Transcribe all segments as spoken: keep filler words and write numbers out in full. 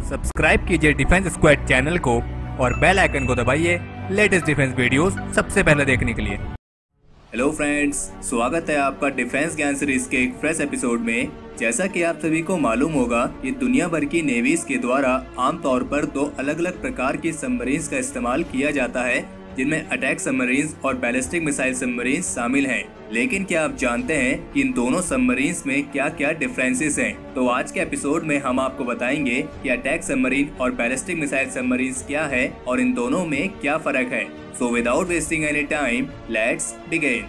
Subscribe कीजिए defence squad channel को और बेल आइकन को दबाइए लेटेस्ट डिफेंस वीडियोस सबसे पहले देखने के लिए। हेलो फ्रेंड्स, स्वागत है आपका डिफेंस ज्ञान सीरीज के एक फ्रेश एपिसोड में। जैसा कि आप सभी को मालूम होगा, ये दुनिया भर की नेवीज के द्वारा आमतौर पर दो अलग अलग प्रकार की सबमरीन्स का इस्तेमाल किया जाता है, जिनमें अटैक सबमरीन्स और बैलिस्टिक मिसाइल सबमरीन्स शामिल हैं। लेकिन क्या आप जानते हैं कि इन दोनों सबमरीन्स में क्या क्या डिफरेंसेस हैं? तो आज के एपिसोड में हम आपको बताएंगे कि अटैक सबमरीन और बैलिस्टिक मिसाइल सबमरीन्स क्या है और इन दोनों में क्या फर्क है। So without wasting any time, let's begin.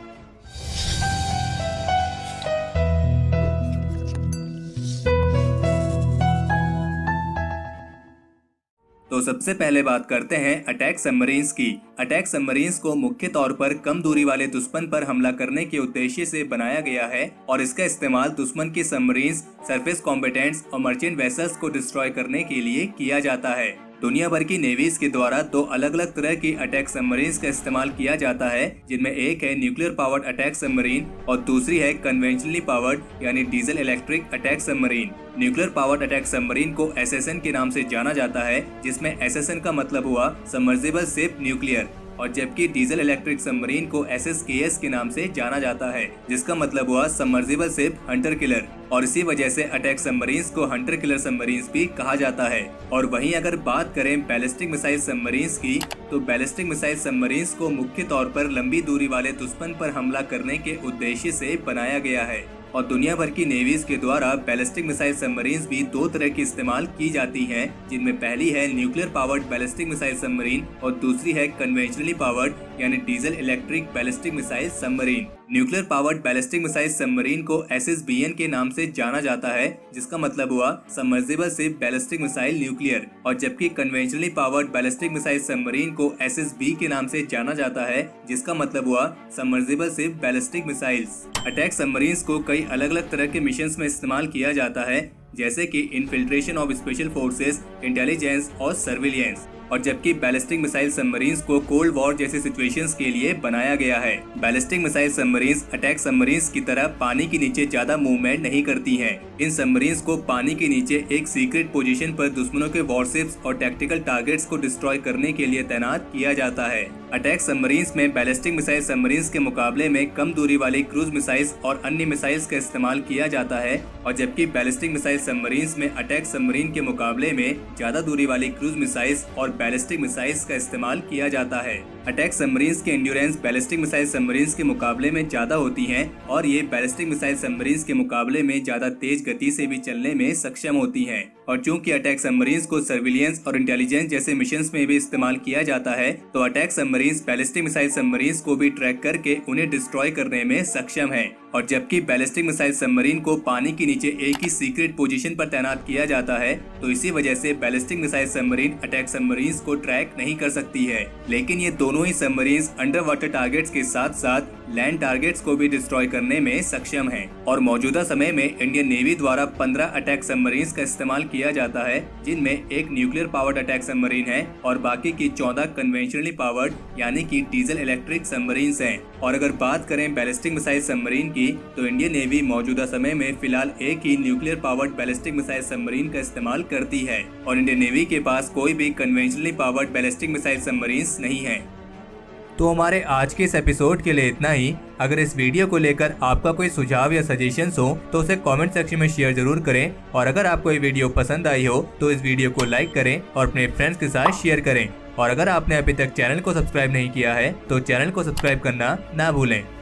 तो सबसे पहले बात करते हैं अटैक सबमरीन्स की। अटैक सबमरीन्स को मुख्य तौर पर कम दूरी वाले दुश्मन पर हमला करने के उद्देश्य से बनाया गया है और इसका इस्तेमाल दुश्मन की सबमरीन्स, सरफेस कॉम्बेटेंट्स और मर्चेंट वेसल्स को डिस्ट्रॉय करने के लिए किया जाता है। दुनिया भर की नेवीज के द्वारा दो अलग अलग तरह की अटैक सबमरीन्स का इस्तेमाल किया जाता है, जिनमें एक है न्यूक्लियर पावर्ड अटैक सबमरीन और दूसरी है कन्वेंशनली पावर्ड यानी diesel electric attack submarine. Nuclear powered attack submarine को एस एस एन के नाम से जाना जाता है, जिसमें एस एस एन का मतलब हुआ सबमर्सिबल शिप न्यूक्लियर, और जबकि डीजल इलेक्ट्रिक सबमरीन को एस एस के एस के नाम से जाना जाता है, जिसका मतलब हुआ सबमर्सिबल शिप हंटर किलर, और इसी वजह से अटैक सबमरीन्स को हंटर किलर सबमरीन्स भी कहा जाता है। और वहीं अगर बात करें बैलिस्टिक मिसाइल सबमरीन्स की, तो बैलिस्टिक मिसाइल सबमरीन्स को मुख्य तौर पर लंबी दूरी वाले दुश्मन पर हमला करने के उद्देश्य से बनाया गया है और दुनिया भर की नेवीज के द्वारा बैलिस्टिक मिसाइल सबमरीन्स भी दो तरह की इस्तेमाल की जाती हैं, जिनमें पहली है nuclear powered ballistic missile submarine और दूसरी है कन्वेंशनली पावर्ड यानी diesel electric ballistic missile submarine. Nuclear powered ballistic missile submarine को एस एस बी एन के नाम से जाना जाता है, जिसका मतलब हुआ submersible ship ballistic missile nuclear, और जबकि conventionally powered ballistic missile submarine को एस एस बी के नाम से जाना जाता है, जिसका मतलब हुआ submersible ship ballistic missiles. Attack submarines को कई अलग अलग तरह के मिशंस में इस्तेमाल किया जाता है, जैसे कि infiltration of special forces, intelligence और सर्विलियंस, और जबकि बैलिस्टिक मिसाइल सबमरीन्स को कोल्ड वॉर जैसे सिचुएशंस के लिए बनाया गया है। Ballistic missile submarines attack submarines की तरह पानी के नीचे ज्यादा मूवमेंट नहीं करती हैं। इन सबमरीन्स को पानी के नीचे एक सीक्रेट पोजीशन पर दुश्मनों के वॉरशिप्स और टैक्टिकल टारगेट्स को डिस्ट्रॉय करने के लिए तैनात किया जाता है। अटैक सबमरीन्स में बैलिस्टिक मिसाइल सबमरीन्स के मुकाबले में कम दूरी वाली क्रूज मिसाइल्स और अन्य मिसाइल्स का इस्तेमाल किया जाता है, और जबकि बैलिस्टिक मिसाइल सबमरीन्स में अटैक सबमरीन के मुकाबले में ज्यादा दूरी वाली क्रूज मिसाइल्स और बैलिस्टिक मिसाइल्स का इस्तेमाल किया जाता है। अटैक सबमरीन्स की एंड्योरेंस बैलिस्टिक मिसाइल सबमरीन्स के मुकाबले में ज्यादा होती हैं और ये बैलिस्टिक मिसाइल सबमरीन्स के मुकाबले में ज्यादा तेज गति से भी चलने में सक्षम होती हैं। और चूंकि अटैक सबमरीन्स को सर्विलियंस और इंटेलिजेंस जैसे मिशंस में भी इस्तेमाल किया जाता है, तो attack submarines ballistic missile submarines को भी ट्रैक करके उन्हें डिस्ट्रॉय करने में सक्षम है। और जबकि बैलिस्टिक मिसाइल सबमरीन को पानी के नीचे एक ही सीक्रेट पोजीशन पर तैनात किया जाता है, तो इसी वजह से ballistic missile submarine attack submarines को ट्रैक नहीं कर सकती है। लेकिन ये दोनों ही सबमरीन्स अंडर वाटर टारगेट्स के साथ साथ लैंड टारगेट्स को भी डिस्ट्रॉय करने में सक्षम हैं। और मौजूदा समय में इंडियन नेवी द्वारा पंद्रह अटैक सबमरीन्स का इस्तेमाल किया जाता है, जिनमें एक न्यूक्लियर पावर्ड अटैक सबमरीन है और बाकी की चौदह कन्वेंशनली पावर्ड यानी कि डीजल इलेक्ट्रिक सबमरीन्स हैं। और अगर बात करें बैलिस्टिक मिसाइल सबमरीन की, तो इंडियन नेवी मौजूदा समय में फिलहाल एक ही nuclear powered ballistic missile submarine का इस्तेमाल करती है और इंडियन नेवी के पास कोई भी conventionally powered ballistic missile submarines नहीं है। तो हमारे आज के इस एपिसोड के लिए इतना ही। अगर इस वीडियो को लेकर आपका कोई सुझाव या सजेशंस हो तो उसे कमेंट सेक्शन में शेयर जरूर करें, और अगर आपको ये वीडियो पसंद आई हो तो इस वीडियो को लाइक करें और अपने फ्रेंड्स के साथ शेयर करें। और अगर आपने अभी तक चैनल को सब्सक्राइब नहीं किया है तो चैनल को सब्सक्राइब करना ना भूलें।